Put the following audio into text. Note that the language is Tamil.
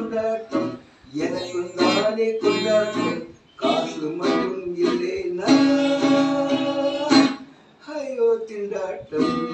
கொண்டாட்டம் எனக்கும் நானே கொண்டாட்டம் காசு மட்டும் இல்லைனா ஐயோ திண்டாட்டம்